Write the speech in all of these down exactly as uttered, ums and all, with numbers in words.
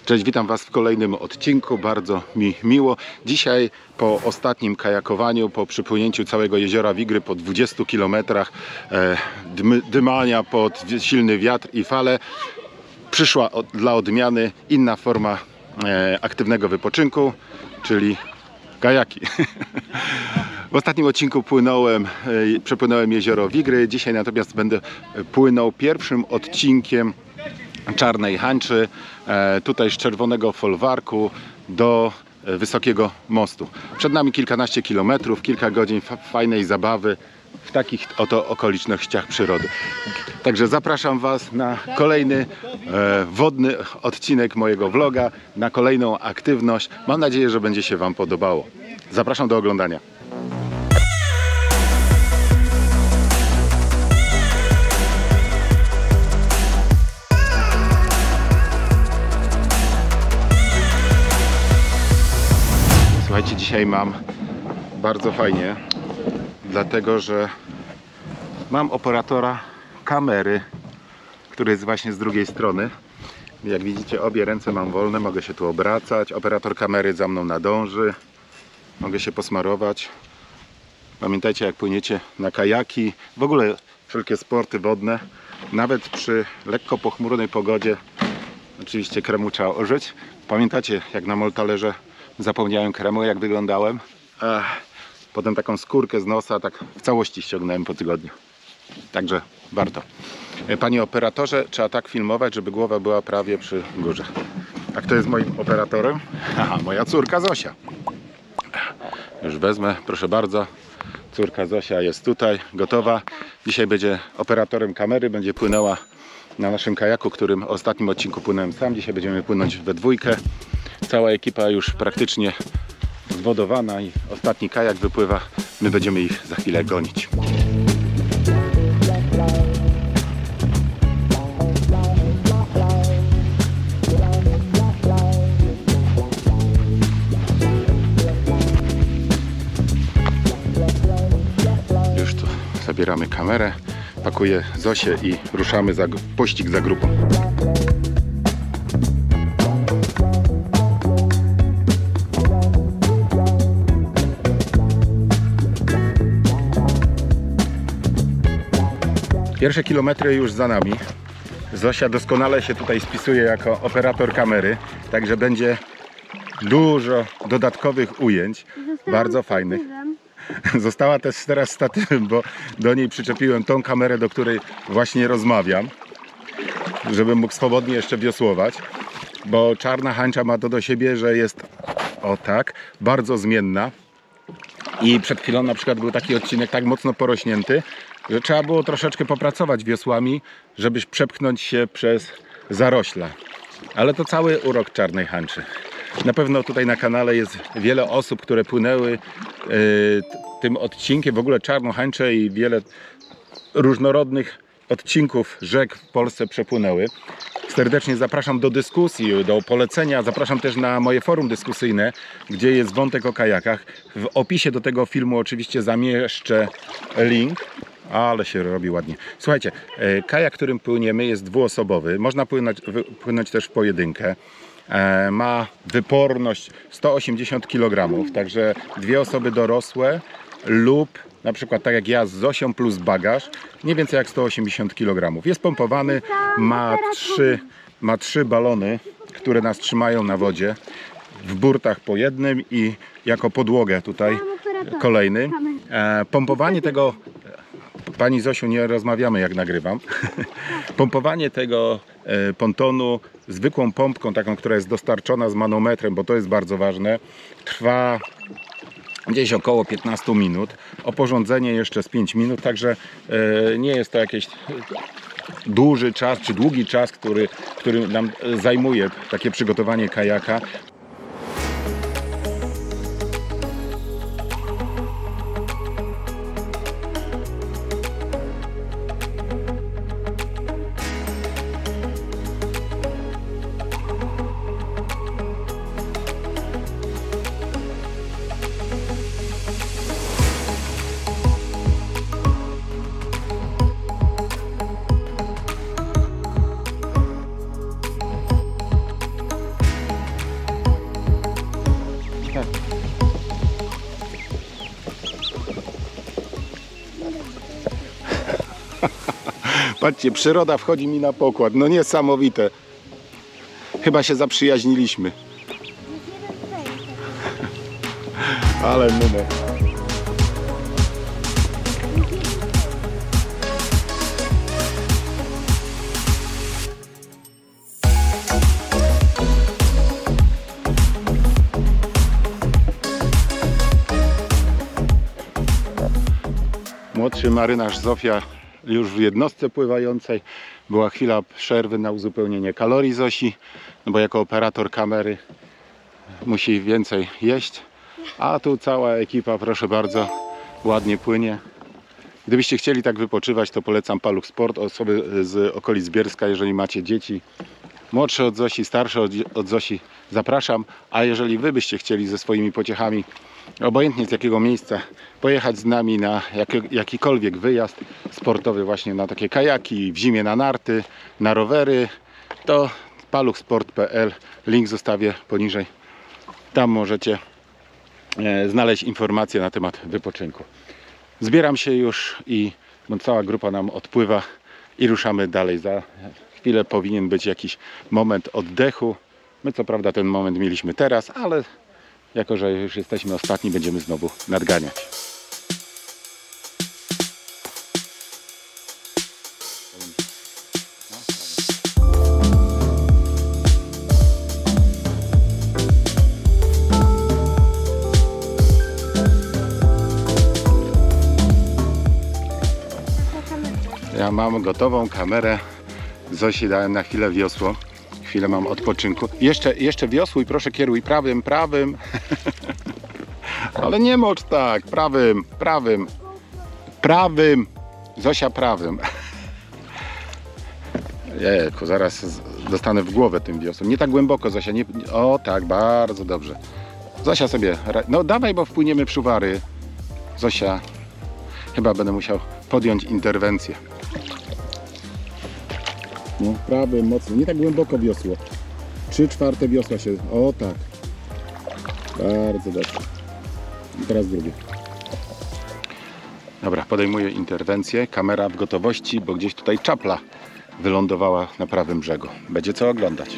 Cześć, witam Was w kolejnym odcinku, bardzo mi miło. Dzisiaj po ostatnim kajakowaniu, po przypłynięciu całego jeziora Wigry po dwudziestu kilometrach e, dymania pod silny wiatr i fale, przyszła od, dla odmiany inna forma e, aktywnego wypoczynku, czyli kajaki. W ostatnim odcinku płynąłem, e, przepłynąłem jezioro Wigry, dzisiaj natomiast będę płynął pierwszym odcinkiem Czarnej Hańczy, e, tutaj z czerwonego folwarku do wysokiego mostu. Przed nami kilkanaście kilometrów, kilka godzin fajnej zabawy w takich oto okolicznościach przyrody. Także zapraszam Was na kolejny e, wodny odcinek mojego vloga, na kolejną aktywność. Mam nadzieję, że będzie się Wam podobało. Zapraszam do oglądania. Słuchajcie, dzisiaj mam bardzo fajnie, dlatego że mam operatora kamery, który jest właśnie z drugiej strony. Jak widzicie, obie ręce mam wolne, mogę się tu obracać. Operator kamery za mną nadąży, mogę się posmarować. Pamiętajcie, jak płyniecie na kajaki, w ogóle wszelkie sporty wodne, nawet przy lekko pochmurnej pogodzie, oczywiście kremu trzeba użyć. Pamiętacie, jak na moltalerze zapomniałem kremu, jak wyglądałem. Ech, potem taką skórkę z nosa tak w całości ściągnąłem po tygodniu. Także warto. Panie operatorze, trzeba tak filmować, żeby głowa była prawie przy górze. A kto jest moim operatorem? Aha, moja córka Zosia. Już wezmę, proszę bardzo. Córka Zosia jest tutaj, gotowa. Dzisiaj będzie operatorem kamery, będzie płynęła na naszym kajaku, którym w ostatnim odcinku płynąłem sam. Dzisiaj będziemy płynąć we dwójkę. Cała ekipa już praktycznie zwodowana i ostatni kajak wypływa. My będziemy ich za chwilę gonić. Już tu zabieramy kamerę, pakuję Zosię i ruszamy za pościg za grupą. Pierwsze kilometry już za nami. Zosia doskonale się tutaj spisuje jako operator kamery, także będzie dużo dodatkowych ujęć, Została bardzo fajnych. Została też teraz statywem, bo do niej przyczepiłem tą kamerę, do której właśnie rozmawiam, żebym mógł swobodnie jeszcze wiosłować, bo Czarna Hańcza ma to do siebie, że jest o tak, bardzo zmienna. I przed chwilą na przykład był taki odcinek tak mocno porośnięty, że trzeba było troszeczkę popracować wiosłami, żeby przepchnąć się przez zarośla. Ale to cały urok Czarnej Hańczy. Na pewno tutaj na kanale jest wiele osób, które płynęły yy, tym odcinkiem, w ogóle Czarną Hańczę, i wiele różnorodnych odcinków rzek w Polsce przepłynęły. Serdecznie zapraszam do dyskusji, do polecenia. Zapraszam też na moje forum dyskusyjne, gdzie jest wątek o kajakach. W opisie do tego filmu oczywiście zamieszczę link. Ale się robi ładnie. Słuchajcie, kajak, którym płyniemy, jest dwuosobowy. Można płynąć, płynąć też w pojedynkę. Ma wyporność sto osiemdziesiąt kilogramów, także dwie osoby dorosłe lub na przykład tak jak ja z Zosią plus bagaż, nie więcej jak sto osiemdziesiąt kilogramów. Jest pompowany, ma trzy, ma trzy balony, które nas trzymają na wodzie, w burtach po jednym i jako podłogę tutaj kolejny. Pompowanie tego, Pani Zosiu, nie rozmawiamy jak nagrywam. Pompowanie tego pontonu zwykłą pompką, taką, która jest dostarczona z manometrem, bo to jest bardzo ważne, trwa gdzieś około piętnaście minut. Oporządzenie jeszcze z pięć minut, także nie jest to jakiś duży czas, czy długi czas, który, który nam zajmuje takie przygotowanie kajaka. Patrzcie, przyroda wchodzi mi na pokład. No niesamowite. Chyba się zaprzyjaźniliśmy. Ale numer. Młodszy marynarz Zofia już w jednostce pływającej. Była chwila przerwy na uzupełnienie kalorii Zosi, no bo jako operator kamery musi więcej jeść. A tu cała ekipa, proszę bardzo, ładnie płynie. Gdybyście chcieli tak wypoczywać, to polecam Paluch Sport, osoby z okolic Bielska, jeżeli macie dzieci młodsze od Zosi, starsze od, od Zosi, zapraszam. A jeżeli wy byście chcieli ze swoimi pociechami, obojętnie z jakiego miejsca, pojechać z nami na jak, jakikolwiek wyjazd sportowy, właśnie na takie kajaki, w zimie na narty, na rowery, to paluch sport kropka p l, link zostawię poniżej. Tam możecie e, znaleźć informacje na temat wypoczynku. Zbieram się już i no, cała grupa nam odpływa i ruszamy dalej. Za chwilę powinien być jakiś moment oddechu. My co prawda ten moment mieliśmy teraz, ale jako że już jesteśmy ostatni, będziemy znowu nadganiać. Ja mam gotową kamerę. Zosi dałem na chwilę wiosło. Chwilę mam odpoczynku. Jeszcze, jeszcze wiosłuj, proszę, kieruj prawym, prawym. Ale nie mocz tak, prawym, prawym, prawym. Zosia prawym. Jejku, zaraz dostanę w głowę tym wiosłem. Nie tak głęboko, Zosia. Nie... O tak, bardzo dobrze. Zosia sobie, no dawaj, bo wpłyniemy w szuwary. Zosia, chyba będę musiał podjąć interwencję. No, prawym, mocno, nie tak głęboko wiosło. Trzy czwarte wiosła się, o tak. Bardzo dobrze. I teraz drugie. Dobra, podejmuję interwencję. Kamera w gotowości, bo gdzieś tutaj czapla wylądowała na prawym brzegu. Będzie co oglądać.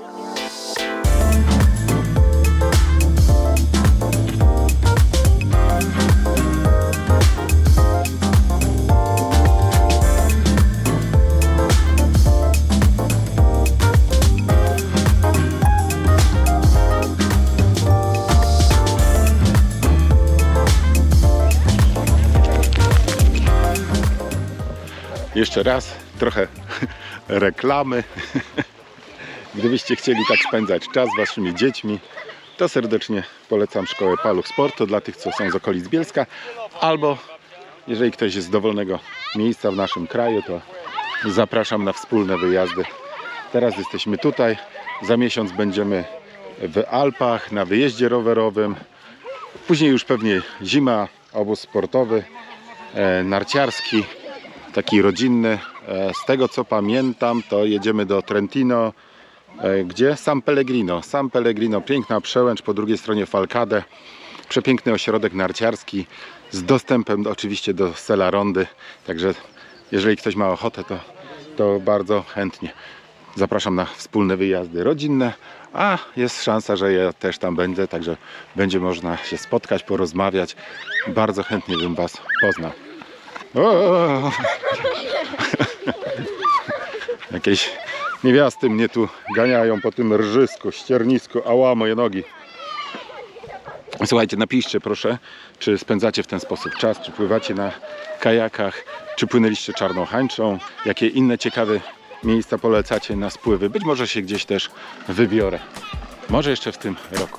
Jeszcze raz trochę reklamy. Gdybyście chcieli tak spędzać czas z waszymi dziećmi, to serdecznie polecam szkołę Paluch Sport. To dla tych, co są z okolic Bielska. Albo jeżeli ktoś jest z dowolnego miejsca w naszym kraju, to zapraszam na wspólne wyjazdy. Teraz jesteśmy tutaj. Za miesiąc będziemy w Alpach na wyjeździe rowerowym. Później już pewnie zima, obóz sportowy, e, narciarski. Taki rodzinny. Z tego co pamiętam, to jedziemy do Trentino. Gdzie? San Pellegrino. San Pellegrino, piękna przełęcz, po drugiej stronie Falcade. Przepiękny ośrodek narciarski z dostępem do, oczywiście do Sella Rondy. Także jeżeli ktoś ma ochotę, to, to bardzo chętnie zapraszam na wspólne wyjazdy rodzinne. A jest szansa, że ja też tam będę, także będzie można się spotkać, porozmawiać. Bardzo chętnie bym was poznał. O! Jakieś niewiasty mnie tu ganiają po tym rżysku, ściernisku. Ała, moje nogi. Słuchajcie, napiszcie proszę, czy spędzacie w ten sposób czas, czy pływacie na kajakach, czy płynęliście czarną hańczą, jakie inne ciekawe miejsca polecacie na spływy. Być może się gdzieś też wybiorę. Może jeszcze w tym roku.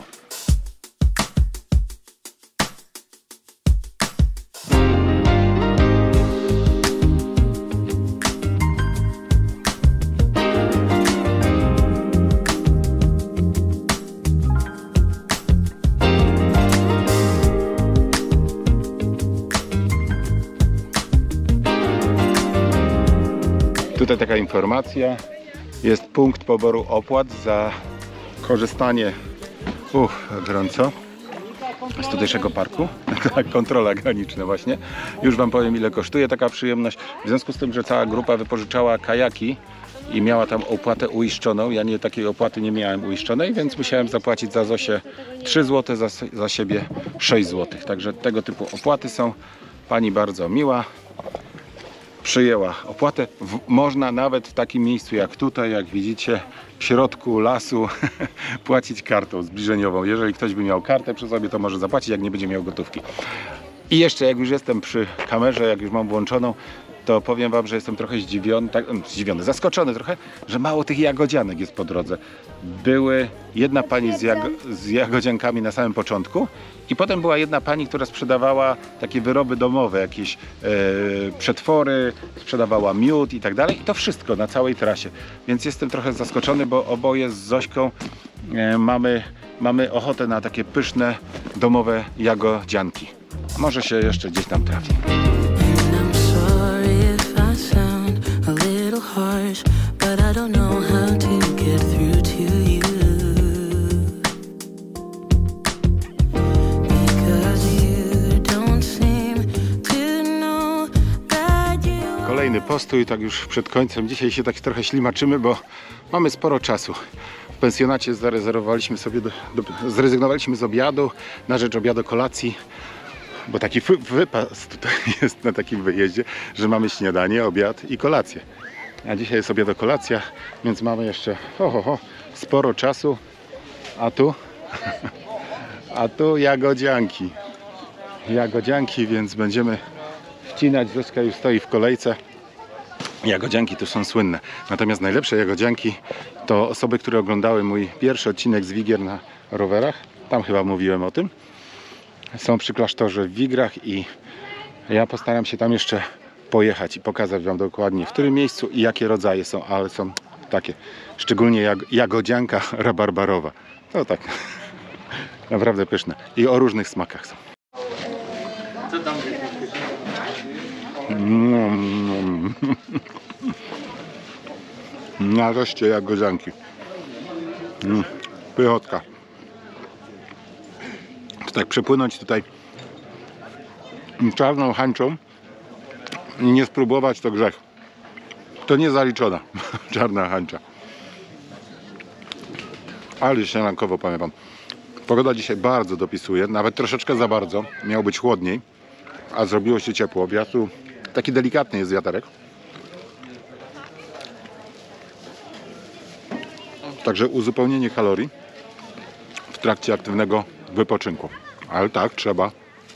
Tutaj taka informacja, jest punkt poboru opłat za korzystanie, uch, gorąco, z tutejszego parku. Tak, kontrola graniczna właśnie. Już wam powiem, ile kosztuje taka przyjemność. W związku z tym, że cała grupa wypożyczała kajaki i miała tam opłatę uiszczoną, ja nie takiej opłaty nie miałem uiszczonej, więc musiałem zapłacić za Zosię trzy złote, za, za siebie sześć złotych. Także tego typu opłaty są. Pani bardzo miła. Przyjęła opłatę. W, można nawet w takim miejscu jak tutaj, jak widzicie, w środku lasu płacić kartą zbliżeniową. Jeżeli ktoś by miał kartę przy sobie, to może zapłacić, jak nie będzie miał gotówki. I jeszcze, jak już jestem przy kamerze, jak już mam włączoną, to powiem wam, że jestem trochę zdziwiony, tak, zdziwiony, zaskoczony trochę, że mało tych jagodzianek jest po drodze. Były jedna pani z, jag z jagodziankami na samym początku i potem była jedna pani, która sprzedawała takie wyroby domowe, jakieś e, przetwory, sprzedawała miód i tak dalej. I to wszystko na całej trasie. Więc jestem trochę zaskoczony, bo oboje z Zośką e, mamy, mamy ochotę na takie pyszne, domowe jagodzianki. Może się jeszcze gdzieś tam trafi. Harsh, but I don't know how to get through to you because you don't seem to know that you. Kolejny postój, tak już przed końcem. Dzisiaj się tak trochę ślimaczymy, bo mamy sporo czasu. W pensjonacie zarezerwowaliśmy sobie, do, do, zrezygnowaliśmy z obiadu na rzecz obiadu kolacji. Bo taki wypas tutaj jest na takim wyjeździe, że mamy śniadanie, obiad i kolację. A dzisiaj jest obiad, kolacja, więc mamy jeszcze ho, ho, ho, sporo czasu. A tu? A tu jagodzianki. Jagodzianki, więc będziemy wcinać. Zośka już stoi w kolejce. Jagodzianki tu są słynne. Natomiast najlepsze jagodzianki to osoby, które oglądały mój pierwszy odcinek z Wigier na rowerach. Tam chyba mówiłem o tym. Są przy klasztorze w Wigrach i ja postaram się tam jeszcze pojechać i pokazać wam dokładnie, w którym miejscu i jakie rodzaje są, ale są takie, szczególnie jag jagodzianka rabarbarowa. To tak, naprawdę pyszne i o różnych smakach są. Co tam mm, nareszcie jagodzianki. Mm, pychotka. To tak przepłynąć tutaj czarną hańczą i nie spróbować, to grzech. To nie zaliczona czarna hańcza. Ale śniadankowo, powiem wam. Pogoda dzisiaj bardzo dopisuje, nawet troszeczkę za bardzo. Miało być chłodniej, a zrobiło się ciepło. Wiatru taki delikatny jest wiaterek. Także uzupełnienie kalorii w trakcie aktywnego wypoczynku. Ale tak, trzeba.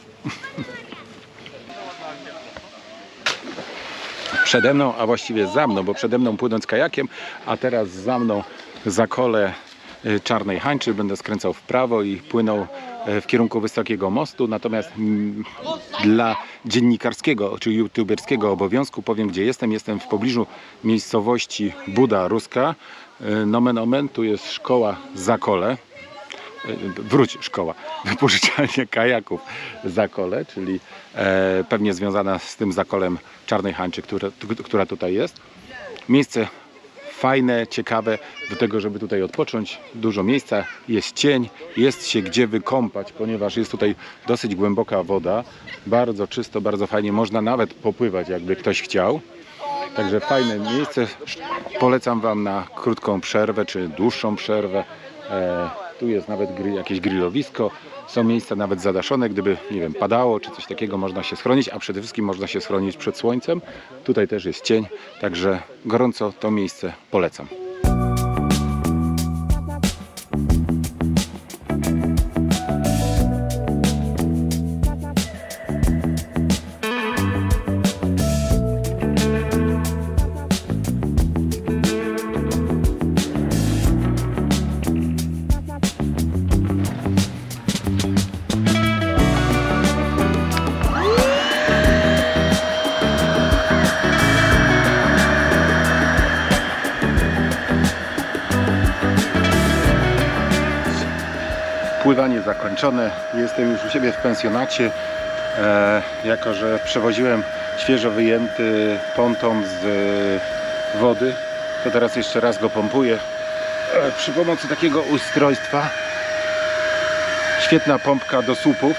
Przede mną, a właściwie za mną, bo przede mną płynąc kajakiem, a teraz za mną zakole Czarnej Hańczy. Będę skręcał w prawo i płynął w kierunku Wysokiego Mostu. Natomiast mm, dla dziennikarskiego czy youtuberskiego obowiązku powiem, gdzie jestem. Jestem w pobliżu miejscowości Buda Ruska. Nomen omen, tu jest szkoła Zakole. Wróć szkoła, wypożyczalnia kajaków Zakole, czyli e, pewnie związana z tym zakolem Czarnej Hańczy, która, która tutaj jest. Miejsce fajne, ciekawe do tego, żeby tutaj odpocząć. Dużo miejsca, jest cień, jest się gdzie wykąpać, ponieważ jest tutaj dosyć głęboka woda. Bardzo czysto, bardzo fajnie, można nawet popływać, jakby ktoś chciał. Także fajne miejsce. Polecam wam na krótką przerwę, czy dłuższą przerwę. E, Tu jest nawet gry, jakieś grillowisko, są miejsca nawet zadaszone, gdyby, nie wiem, padało czy coś takiego, można się schronić, a przede wszystkim można się schronić przed słońcem. Tutaj też jest cień, także gorąco to miejsce polecam. Pływanie zakończone. Jestem już u siebie w pensjonacie. E, jako że przewoziłem świeżo wyjęty ponton z e, wody, to teraz jeszcze raz go pompuję e, przy pomocy takiego ustrojstwa. Świetna pompka do słupów.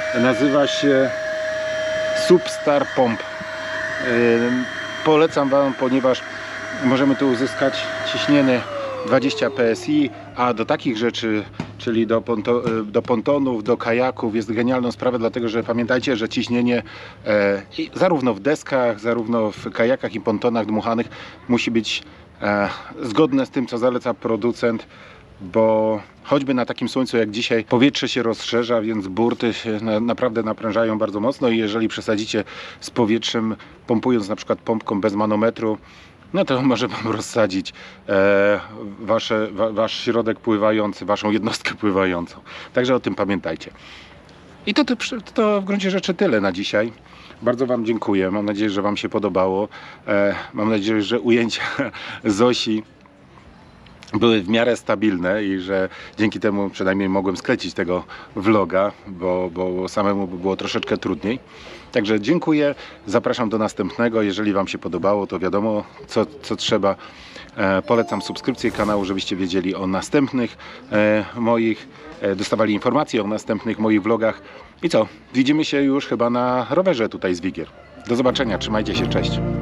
nazywa się Substar Pomp. Polecam Wam, ponieważ możemy tu uzyskać ciśnienie dwadzieścia P S I, a do takich rzeczy, czyli do, ponto, do pontonów, do kajaków jest genialną sprawą, dlatego że pamiętajcie, że ciśnienie e, i zarówno w deskach, zarówno w kajakach i pontonach dmuchanych musi być e, zgodne z tym, co zaleca producent, bo choćby na takim słońcu jak dzisiaj powietrze się rozszerza, więc burty się na, naprawdę naprężają bardzo mocno i jeżeli przesadzicie z powietrzem, pompując na przykład pompką bez manometru, no to może Wam rozsadzić e, wasze, wa, wasz środek pływający, Waszą jednostkę pływającą. Także o tym pamiętajcie. I to, to, to w gruncie rzeczy tyle na dzisiaj. Bardzo Wam dziękuję. Mam nadzieję, że Wam się podobało. E, mam nadzieję, że ujęcia Zosi były w miarę stabilne i że dzięki temu przynajmniej mogłem sklecić tego vloga, bo, bo samemu by było troszeczkę trudniej. Także dziękuję, zapraszam do następnego. Jeżeli Wam się podobało, to wiadomo co, co trzeba. E, polecam subskrypcję kanału, żebyście wiedzieli o następnych e, moich, e, dostawali informacje o następnych moich vlogach. I co? Widzimy się już chyba na rowerze tutaj z Wigier. Do zobaczenia, trzymajcie się, cześć.